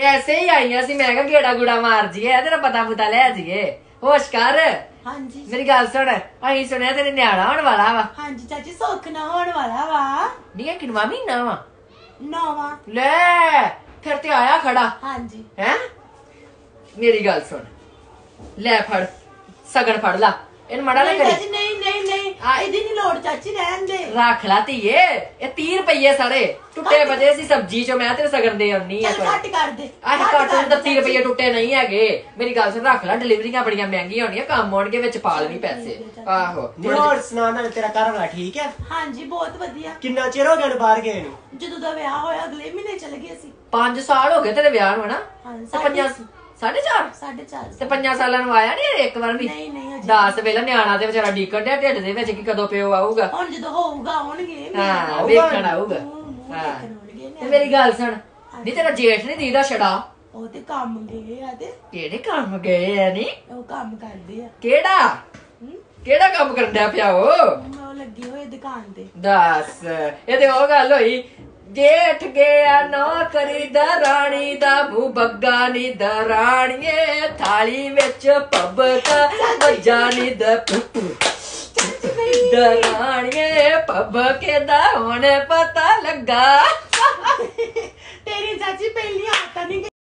ऐसे ही आई सी, मैं क्या गेड़ा गुड़ा मार जीए, तेरा पता पुता ले जीए। होश कर। हाँ जी मेरी गल सुन, अं सुनिया तेरे न्याणा होने वाला वा। हाँ जी चाची सुख ना होने वाला वा। नहीं किनवा महीना वा? 9वां। ले फिर ते आया खड़ा। हाँ जी है मेरी गल सुन, ले फड़ सगन फड़ ला, इन मड़ा ना नहीं करी। चाची नहीं नहीं नहीं ਇਹਦੀ ਨਹੀਂ ਲੋੜ ਚਾਚੀ ਰਹਿਣ ਦੇ। रख ला धीए, ये 30 रुपये सारे टुटे बजे सी सब्जी चो, मैं तेरे सगन दे आनी है। ਚੱਲ ਘੱਟ ਕਰ ਦੇ। घट हूं 30 रुपये टुटे नहीं है। मेरी गल सुन, रख ला, डिलीवरियां बड़ियां महंगियां होनियां, कम होणगे विच पा लवी पैसे। आहो ਹੋਰ ਸੁਣਾ ਨਾ, ਤੇਰਾ ਘਰ ਵਾਲਾ ਠੀਕ ਹੈ? हाँ जी बहुत ਵਧੀਆ। ਕਿੰਨਾ ਚਿਰ ਹੋ ਗਿਆ ਬਾਹਰ ਗਏ ਨੂੰ? ਜਦੋਂ ਦਾ ਵਿਆਹ ਹੋਇਆ ਅਗਲੇ ਮਹੀਨੇ ਚਲੇ ਗਏ ਸੀ। 5 ਸਾਲ हो गए तेरे ਵਿਆਹ ਨੂੰ, है ना? ਹਾਂ 5 4.5 4.5 ਤੇ 5 ਸਾਲਾਂ ਨੂੰ ਆਇਆ ਨਹੀਂ ਇੱਕ ਵਾਰ ਵੀ? ਨਹੀਂ ਨਹੀਂ ਅਜੇ 10 ਵੇਲਾ ਨਿਆਣਾ ਤੇ ਵਿਚਾਰਾ ਡੀਕਣ ਡਿਆ ਢਿੱਡ ਦੇ ਵਿੱਚ ਕਿ ਕਦੋਂ ਪਿਓ ਆਊਗਾ। ਹੁਣ ਜਦੋਂ ਹੋਊਗਾ ਆਉਣਗੇ। ਹਾਂ ਵੇਖਣ ਆਊਗਾ। ਹਾਂ ਤੇ ਮੇਰੀ ਗੱਲ ਸੁਣ, ਨਹੀਂ ਤੇਰਾ ਜੇਠ ਨਹੀਂ ਦੀਦਾ ਛੜਾ? ਉਹ ਤੇ ਕੰਮ ਗਏ ਆ ਤੇ ਕਿਹੜੇ ਕੰਮ ਗਏ ਆ? ਨੀ ਉਹ ਕੰਮ ਕਰਦੇ ਆ। ਕਿਹੜਾ ਕਿਹੜਾ ਕੰਮ ਕਰਦਾ ਪਿਆ ਉਹ? ਉਹ ਲੱਗੇ ਹੋਏ ਦੁਕਾਨ ਤੇ। ਦੱਸ ਇਹ ਤੇ ਉਹ ਗੱਲ ਹੋਈ, ਜੇਠ ਗਿਆ ਨੌਕਰੀ ਦਾ, ਰਾਣੀ ਦਾ ਮੂੰਹ ਬੱਗਾ ਨੀ ਦਰਾਣੀਏ, ਥਾਲੀ ਵਿੱਚ ਪੱਬਕਾ ਵੱਜਾ ਨੀ ਦਰਾਣੀਏ, ਪੱਬਕੇ ਦਾ ਹੁਣ ਪਤਾ ਲੱਗਾ। ਤੇਰੀ ਚਾਚੀ ਪਹਿਲੀ ਆਤਾ ਨਹੀਂ